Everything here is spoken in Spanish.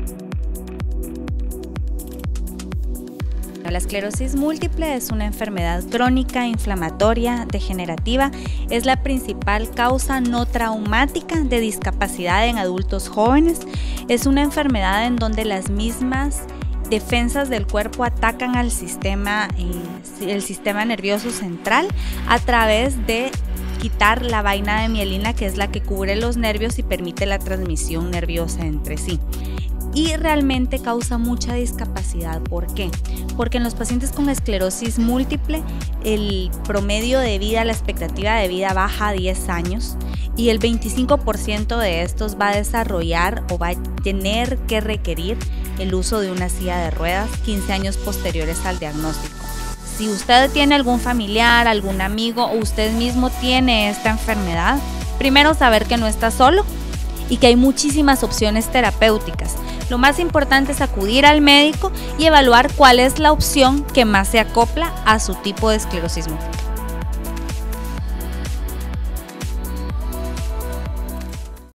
La esclerosis múltiple es una enfermedad crónica, inflamatoria, degenerativa. Es la principal causa no traumática de discapacidad en adultos jóvenes. Es una enfermedad en donde las mismas defensas del cuerpo atacan al sistema, el sistema nervioso central a través de quitar la vaina de mielina, que es la que cubre los nervios y permite la transmisión nerviosa entre sí. Y realmente causa mucha discapacidad. ¿Por qué? Porque en los pacientes con esclerosis múltiple el promedio de vida, la expectativa de vida baja a 10 años y el 25% de estos va a desarrollar o va a tener que requerir el uso de una silla de ruedas 15 años posteriores al diagnóstico. Si usted tiene algún familiar, algún amigo o usted mismo tiene esta enfermedad, primero saber que no está solo y que hay muchísimas opciones terapéuticas. Lo más importante es acudir al médico y evaluar cuál es la opción que más se acopla a su tipo de esclerosis múltiple.